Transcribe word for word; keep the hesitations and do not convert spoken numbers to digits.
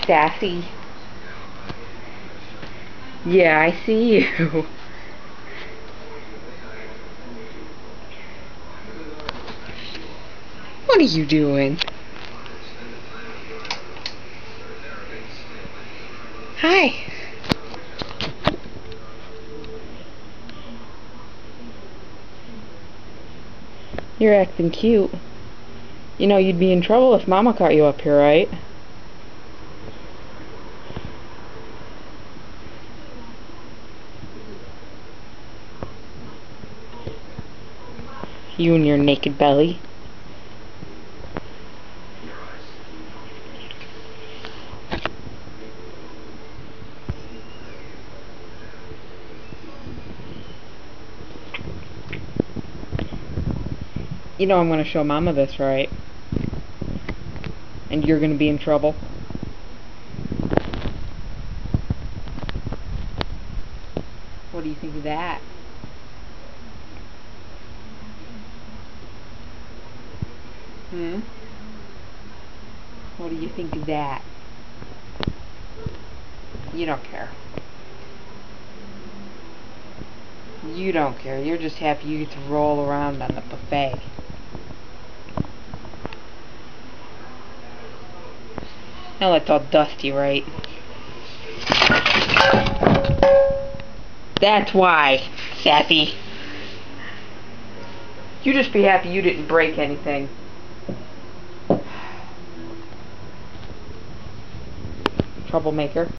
Sassy. Yeah, I see you. What are you doing? Hi. You're acting cute. You know, you'd be in trouble if Mama caught you up here, right? You and your naked belly. You know I'm going to show Mama this, right? And you're going to be in trouble. What do you think of that? Hmm? What do you think of that? You don't care. You don't care. You're just happy you get to roll around on the buffet. Now it's all dusty, right? That's why, Sassy. You just be happy you didn't break anything. Troublemaker.